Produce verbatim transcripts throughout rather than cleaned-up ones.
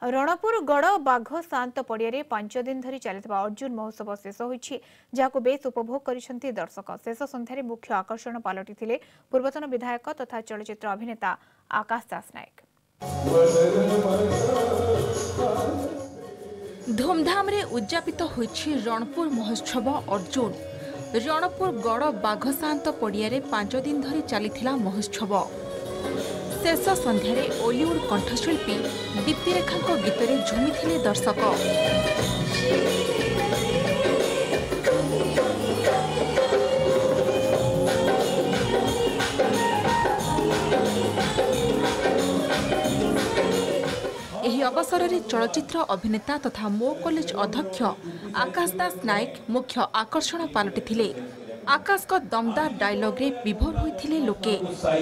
रणपुर गड़ बाघ शांत पड़िया पांच दिन धरी चलता अर्जुन महोत्सव शेष होती जहां बेस उपभोग कर दर्शक शेष संध्यार मुख्य आकर्षण पलटि पूर्वतन विधायक तथा चलचित्र अभिनेता आकाश दास नायक। धूमधाम रे उद्यापित होइछि रणपुर महोत्सव अर्जुन। रणपुर गड़ बाघ शांत पड़िया पांच दिन धरी चलता महोत्सव शेष संध्यारे ओलीवुड कंठशिल्पी दीप्तिरेखा गीतरे झुमिथिले दर्शक। एही अवसर में चलचित्र अभिनेता तथा मो कॉलेज अध्यक्ष आकाश दास नायक मुख्य आकर्षण पलटि। आकाश का दमदार डायलॉग रे विभोर होइथिले लोके।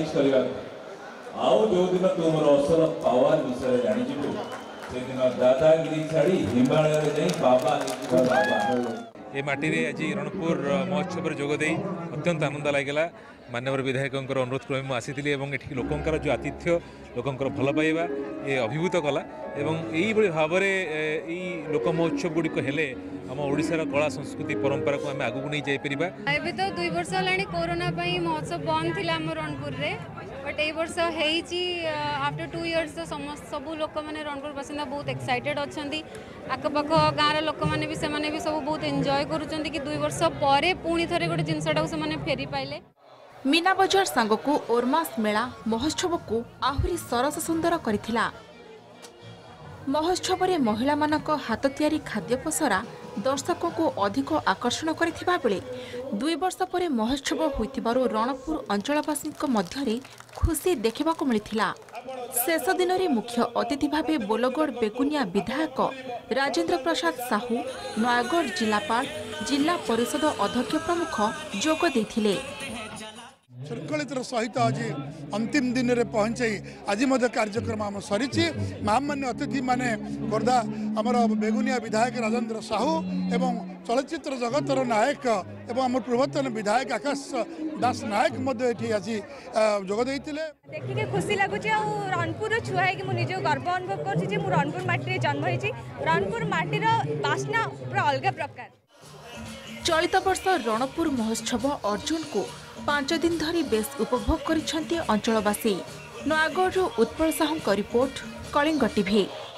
आउ जो दिन तुमर असल पावर विषय जानि जिबो से दिन दादागिरी छाड़ी हिमालय रे जाई बाबा बाबा ए माटी रे आज रणपुर महोत्सव रे जोग देई अत्यंत आनंद लागला। माननीय विधायकंकर अनुरोध क्रमे मु आसीथिली एवं एठी लोकंकर जो आतिथ्य लोकंकर भल पाइबा ए अभिभूत कला एवं एई बळी भाबरे एई लोक महोत्सव गुडी को हेले हम ओडिसार कला संस्कृति परंपरा को हम आगु नहीं जाई परिबा। एबे तो दुई वर्ष लाणी कोरोना पई महोत्सव बंद थिला हम रणपुर रे बट ए वर्ष हेची आफ्टर टू इयर्स तो समस्त सब लोक माने रणपुर बासिंदा बहुत एक्साइटेड अछंती। आखपाख गाँव लोक मैंने भी सेमाने भी सब बहुत एंजॉय करुचंती कि दुई वर्ष परे पुणी थरे गोटे जिनसटा से माने फेरी पाइले। मीना बजार सांग को ओरमास मेला महोत्सव को आहुरी सरस सुंदर करिथिला। महोत्सव रे महिला मानक हाथ तियारी खाद्य पसरा दर्शकों को अधिक आकर्षण करिथिबा बेले दुई वर्ष परे महोत्सव होइतिबारु रणपुर अंचलवासी मध्य खुशी देखा मिलता। शेष दिन में मुख्य अतिथि भावे बोलगढ़ बेगुनिया विधायक राजेंद्र प्रसाद साहू, नयगढ़ जिलापाल, जिला परिषद अध्यक्ष प्रमुख जोग देथिले। शृंखलित सहित आज अंतिम दिन में पहुंचे आज कार्यक्रम आम सरी महामान्य अतिथि माने खोर्धा आमर बेगुनिया विधायक राजेंद्र साहू एवं चलचित्र जगतर नायक एवं आम पूर्वतन विधायक आकाश दास नायक आज जोग देते। देखिए खुशी लगुच रणपुर छुआ है कि मुझे गर्व अनुभव कर रणपुर माटी जन्म होती रणपुर माटीर बास्ना पूरा अलग प्रकार। चलित वर्ष रणपुर महोत्सव अर्जुन को पांच दिन धरी बेस उपभोग करिसेंती अंचलवासी। Nayagarh Utpal Sahu report, Kalinga TV.